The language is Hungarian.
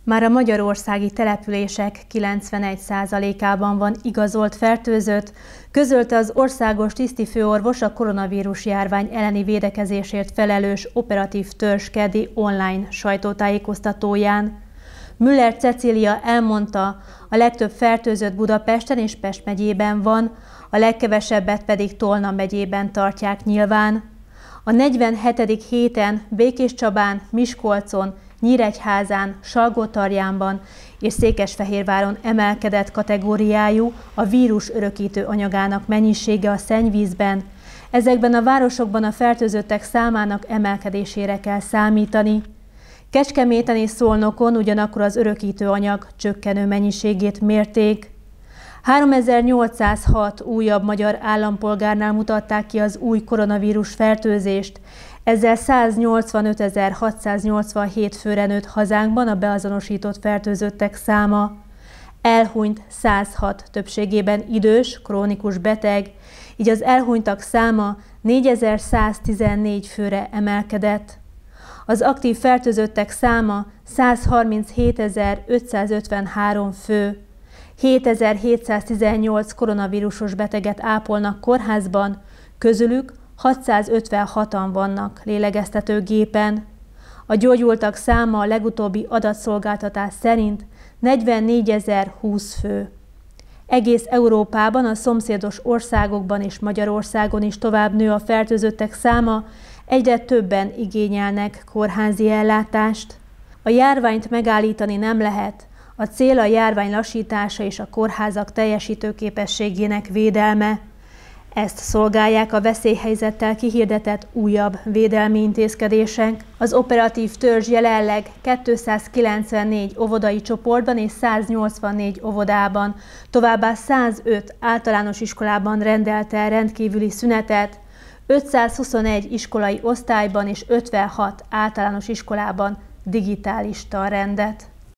Már a magyarországi települések 91%-ában van igazolt fertőzött, közölte az országos tisztifőorvos a koronavírus járvány elleni védekezésért felelős operatív törzs keddi online sajtótájékoztatóján. Müller Cecília elmondta, a legtöbb fertőzött Budapesten és Pest megyében van, a legkevesebbet pedig Tolna megyében tartják nyilván. A 47. héten Békéscsabán, Miskolcon, Nyíregyházán, Salgótarjánban és Székesfehérváron emelkedett kategóriájú a vírus örökítő anyagának mennyisége a szennyvízben. Ezekben a városokban a fertőzöttek számának emelkedésére kell számítani. Kecskeméten és Szolnokon ugyanakkor az örökítő anyag csökkenő mennyiségét mérték. 3806 újabb magyar állampolgárnál mutatták ki az új koronavírus fertőzést, ezzel 185.687 főre nőtt hazánkban a beazonosított fertőzöttek száma. Elhunyt 106, többségében idős, krónikus beteg, így az elhunytak száma 4114 főre emelkedett. Az aktív fertőzöttek száma 137.553 fő. 7718 koronavírusos beteget ápolnak kórházban, közülük 656-an vannak lélegeztetőgépen. A gyógyultak száma a legutóbbi adatszolgáltatás szerint 44.020 fő. Egész Európában, a szomszédos országokban és Magyarországon is tovább nő a fertőzöttek száma, egyre többen igényelnek kórházi ellátást. A járványt megállítani nem lehet, a cél a járvány lassítása és a kórházak teljesítőképességének védelme. Ezt szolgálják a veszélyhelyzettel kihirdetett újabb védelmi intézkedések. Az operatív törzs jelenleg 294 óvodai csoportban és 184 óvodában, továbbá 105 általános iskolában rendelt el rendkívüli szünetet, 521 iskolai osztályban és 56 általános iskolában digitális tanrendet.